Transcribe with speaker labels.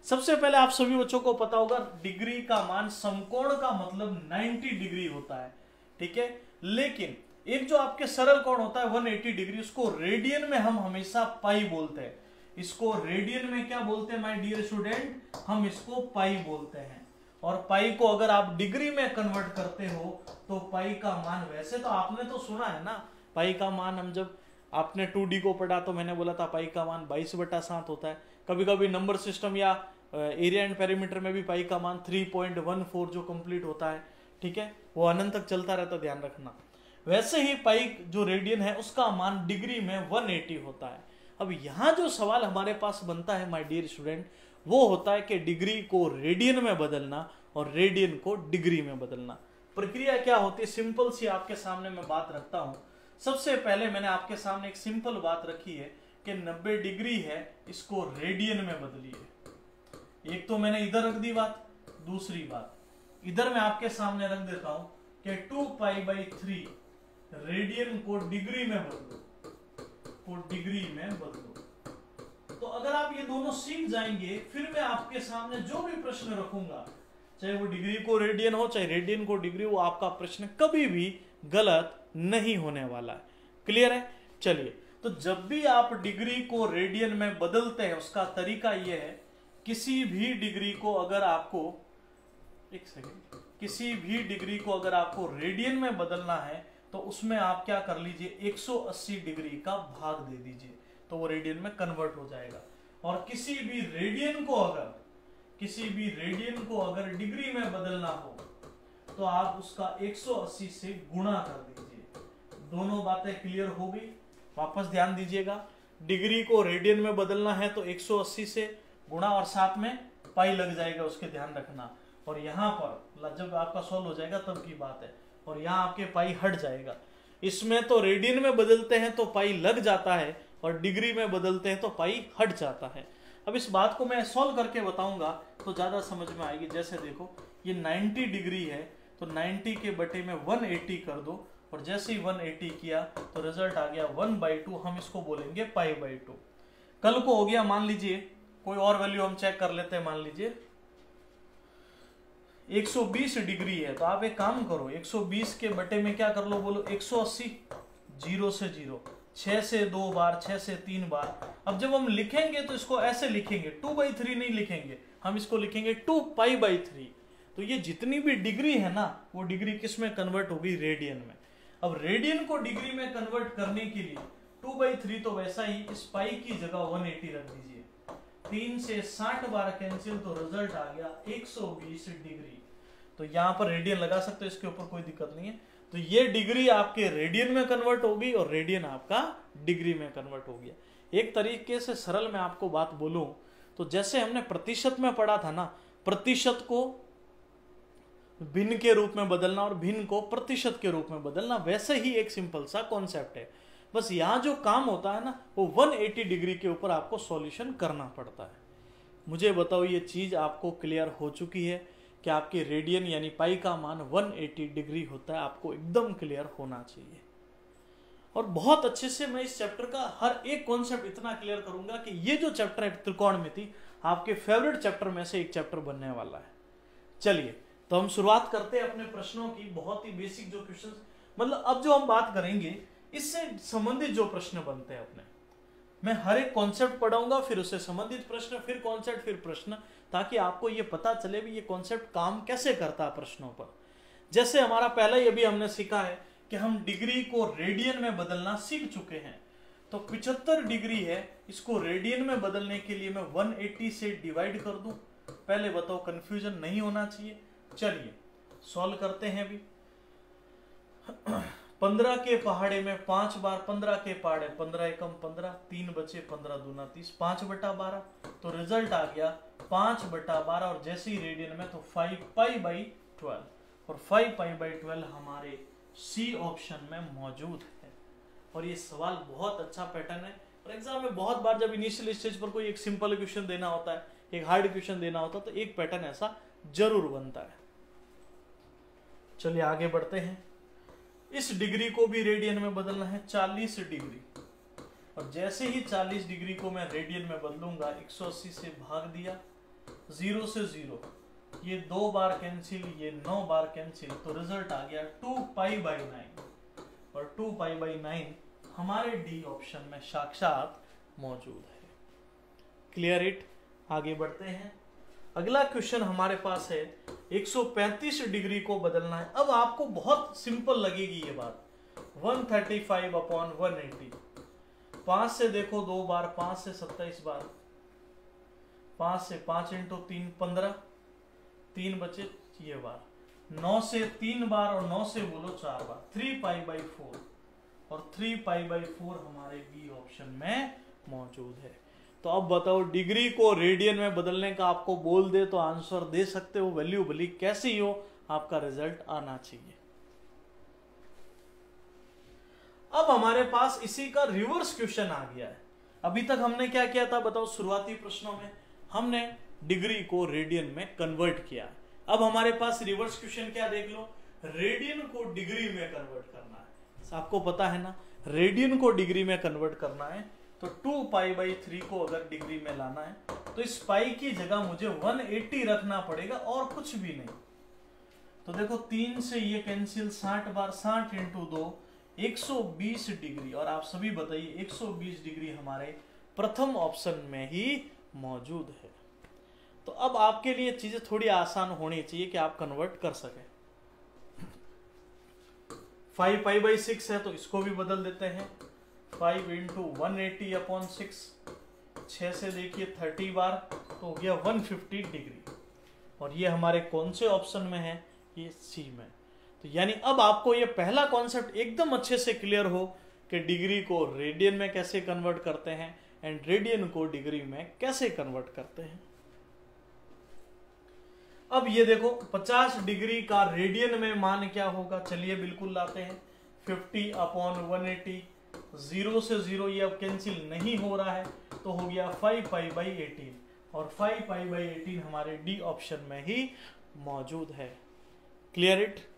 Speaker 1: सबसे पहले आप सभी बच्चों को पता होगा डिग्री का मान समकोण का मतलब 90 डिग्री होता है, ठीक है। लेकिन एक जो आपके सरल कोण होता है 180 डिग्री, उसको रेडियन में हम हमेशा पाई बोलते हैं। इसको रेडियन में क्या बोलते हैं माय डियर स्टूडेंट, हम इसको पाई बोलते हैं। और पाई को अगर आप डिग्री में कन्वर्ट करते हो तो पाई का मान, वैसे तो आपने तो सुना है ना पाई का मान, हम जब आपने 2D को पढ़ा तो मैंने बोला था पाई का मान 22/7 होता है। कभी कभी नंबर सिस्टम या एरिया एंड पेरीमीटर में भी पाई का मान 3.14 जो कंप्लीट होता है, ठीक है, वो अनंत तक चलता रहता, ध्यान रखना। वैसे ही पाई जो रेडियन है उसका मान डिग्री में 180 होता है। अब यहाँ जो सवाल हमारे पास बनता है माय डियर स्टूडेंट, वो होता है कि डिग्री को रेडियन में बदलना और रेडियन को डिग्री में बदलना। प्रक्रिया क्या होती है, सिंपल सी आपके सामने मैं बात रखता हूं। सबसे पहले मैंने आपके सामने एक सिंपल बात रखी है कि 90 डिग्री है, इसको रेडियन में बदलिए। एक तो मैंने इधर रख दी बात, दूसरी बात इधर मैं आपके सामने रख देता हूं कि 2π/3 रेडियन को डिग्री में बदलो, तो अगर आप ये दोनों सीख जाएंगे, फिर मैं आपके सामने जो भी प्रश्न रखूंगा, चाहे वो डिग्री को रेडियन हो चाहे रेडियन को डिग्री हो, आपका प्रश्न कभी भी गलत नहीं होने वाला है। क्लियर है? चलिए, तो जब भी आप डिग्री को रेडियन में बदलते हैं उसका तरीका यह है, किसी भी डिग्री को अगर आपको, एक सेकेंड, किसी भी डिग्री को अगर आपको रेडियन में बदलना है तो उसमें आप क्या कर लीजिए, 180 डिग्री का भाग दे दीजिए, तो वो रेडियन में कन्वर्ट हो जाएगा। और किसी भी रेडियन को अगर डिग्री में बदलना हो तो आप उसका 180 से गुणा कर दीजिए। दोनों बातें क्लियर हो गई? वापस ध्यान दीजिएगा, डिग्री को रेडियन में बदलना है तो 180 से गुणा और साथ में पाई लग जाएगा, उसके ध्यान रखना। और यहां पर जब आपका सॉल्व हो जाएगा तब की बात है, और यहां आपके पाई हट जाएगा। इसमें तो रेडियन में बदलते हैं तो पाई लग जाता है, और डिग्री में बदलते हैं तो पाई हट जाता है। अब इस बात को मैं सॉल्व करके बताऊंगा तो ज्यादा समझ में आएगी। जैसे देखो, ये 90 डिग्री है तो 90 के बटे में 180 कर दो, और जैसे ही 180 किया तो रिजल्ट आ गया 1/2, हम इसको बोलेंगे π/2। कल को हो गया, मान लीजिए कोई और वैल्यू हम चेक कर लेते हैं, मान लीजिए 120 डिग्री है, तो आप एक काम करो, 120 के बटे में क्या कर लो, बोलो 180, 0 से 0, 6 से 2 बार, 6 से 3 बार। अब जब हम लिखेंगे तो इसको ऐसे लिखेंगे, 2/3 नहीं लिखेंगे, हम इसको लिखेंगे 2π/3। तो ये जितनी भी डिग्री है ना, वो डिग्री किस में कन्वर्ट होगी, रेडियन में। अब रेडियन को डिग्री में कन्वर्ट करने के लिए 2/3 तो वैसा ही, इस पाई की जगह 180 रख दीजिए, 3 से 60 बार कैंसिल, तो रिजल्ट आ गया 120 डिग्री। तो यहां पर रेडियन लगा सकते हो, इसके ऊपर कोई दिक्कत नहीं है। तो ये डिग्री आपके रेडियन में कन्वर्ट होगी और रेडियन आपका डिग्री में कन्वर्ट हो गया। एक तरीके से सरल मैं आपको बात बोलूं तो जैसे हमने प्रतिशत में पढ़ा था ना, प्रतिशत को भिन्न के रूप में बदलना और भिन्न को प्रतिशत के रूप में बदलना, वैसे ही एक सिंपल सा कॉन्सेप्ट है। बस यहां जो काम होता है ना, वो 180 डिग्री के ऊपर आपको सॉल्यूशन करना पड़ता है। मुझे बताओ, ये चीज आपको क्लियर हो चुकी है कि आपके रेडियन यानी पाई का मान 180 डिग्री होता है? आपको एकदम क्लियर होना चाहिए। और बहुत अच्छे से मैं इस चैप्टर का हर एक कॉन्सेप्ट इतना क्लियर करूंगा कि ये जो चैप्टर है त्रिकोणमिति, आपके फेवरेट चैप्टर में से एक चैप्टर बनने वाला है। चलिए, तो हम शुरुआत करते हैं अपने प्रश्नों की। बहुत ही बेसिक जो क्वेश्चन, मतलब अब जो हम बात करेंगे इससे संबंधित जो प्रश्न बनते हैं अपने, मैं हर एक कॉन्सेप्ट पढ़ाऊंगा, फिर उससे संबंधित प्रश्न, फिर कॉन्सेप्ट, फिर प्रश्न, ताकि आपको ये पता चले भी ये कॉन्सेप्ट काम कैसे करता है प्रश्नों पर। जैसे हमारा पहला ही अभी हमने सीखा है कि हम डिग्री को रेडियन में बदलना सीख चुके हैं। तो 75 डिग्री है, इसको रेडियन में बदलने के लिए मैं 180 से डिवाइड कर दूं। पहले बताओ, कंफ्यूजन नहीं होना चाहिए। चलिए सॉल्व करते हैं अभी। 15 के पहाड़े में 5 बार, 15 के पहाड़े 15 एकम 15, 3 बचे 15 दूना 30, 5/12। तो रिजल्ट आ गया 5/12, और जैसे ही रेडियन में तो 5π/12, और 5π/12 हमारे सी ऑप्शन में मौजूद है। और ये सवाल बहुत अच्छा पैटर्न है, और एग्जाम में बहुत बार जब इनिशियल स्टेज पर कोई एक सिंपल क्वेश्चन देना होता है, एक हार्ड क्वेश्चन देना होता है, तो एक पैटर्न ऐसा जरूर बनता है। चलिए आगे बढ़ते हैं। इस डिग्री को भी रेडियन में बदलना है, 40 डिग्री, और जैसे ही 40 डिग्री को मैं रेडियन में बदलूंगा, 180 से भाग दिया, 0 से 0, ये 2 बार कैंसिल, ये 9 बार कैंसिल, तो रिजल्ट आ गया 2π/9 और 2π/9 हमारे डी ऑप्शन में साक्षात मौजूद है। Clear it. आगे बढ़ते हैं। अगला क्वेश्चन हमारे पास है 135 डिग्री को बदलना है। अब आपको बहुत सिंपल लगेगी ये बात। 135/180, 5 से देखो 2 बार, 5 से 27 बार, 5 से 5 × 3 15, 3 बचे ये बार, 9 से 3 बार और 9 से बोलो 4 बार, 3π/4 और 3π/4 हमारे बी ऑप्शन में मौजूद है। तो अब बताओ, डिग्री को रेडियन में बदलने का आपको बोल दे तो आंसर दे सकते हो, वैल्यू भली कैसी हो, आपका रिजल्ट आना चाहिए। अब हमारे पास इसी का रिवर्स क्वेश्चन आ गया है। अभी तक हमने क्या किया था बताओ, शुरुआती प्रश्नों में हमने डिग्री को रेडियन में कन्वर्ट किया। अब हमारे पास रिवर्स क्वेश्चन क्या, देख लो, रेडियन को डिग्री में कन्वर्ट करना है। आपको पता है ना, रेडियन को डिग्री में कन्वर्ट करना है तो 2π/3 को अगर डिग्री में लाना है तो इस पाई की जगह मुझे 180 रखना पड़ेगा और कुछ भी नहीं। तो देखो 3 से ये कैंसिल, 60 बार, 60 × 2 120 डिग्री। और आप सभी बताइए 120 डिग्री हमारे प्रथम ऑप्शन में ही मौजूद है। तो अब आपके लिए चीजें थोड़ी आसान होनी चाहिए कि आप कन्वर्ट कर सके। 5π/6 है तो इसको भी बदल देते हैं, 5 × 180/6, 6 से देखिए 30 बार तो हो गया 150 डिग्री। और ये हमारे कौन से ऑप्शन में है, ये सी में। तो यानी अब आपको ये पहला कॉन्सेप्ट एकदम अच्छे से क्लियर हो कि डिग्री को रेडियन में कैसे कन्वर्ट करते हैं एंड रेडियन को डिग्री में कैसे कन्वर्ट करते हैं। अब ये देखो 50 डिग्री का रेडियन में मान क्या होगा, चलिए बिल्कुल लाते हैं। 50/180, 0 से 0 ये अब कैंसिल नहीं हो रहा है तो हो गया 5π/18 और 5π/18 हमारे डी ऑप्शन में ही मौजूद है। Clear it.